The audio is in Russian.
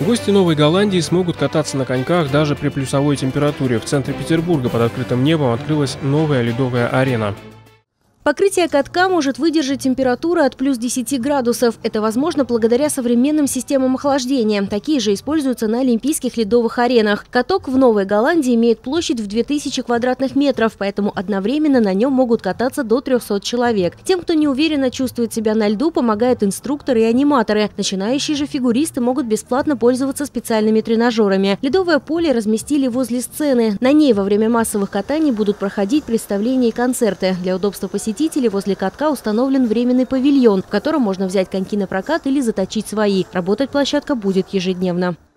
Гости Новой Голландии смогут кататься на коньках даже при плюсовой температуре. В центре Петербурга под открытым небом открылась новая ледовая арена. Покрытие катка может выдержать температуру от плюс 10 градусов. Это возможно благодаря современным системам охлаждения. Такие же используются на Олимпийских ледовых аренах. Каток в Новой Голландии имеет площадь в 2000 квадратных метров, поэтому одновременно на нем могут кататься до 300 человек. Тем, кто неуверенно чувствует себя на льду, помогают инструкторы и аниматоры. Начинающие же фигуристы могут бесплатно пользоваться специальными тренажерами. Ледовое поле разместили возле сцены. На ней во время массовых катаний будут проходить представления и концерты. Для удобства посетителей возле катка установлен временный павильон, в котором можно взять коньки на прокат или заточить свои. Работать площадка будет ежедневно.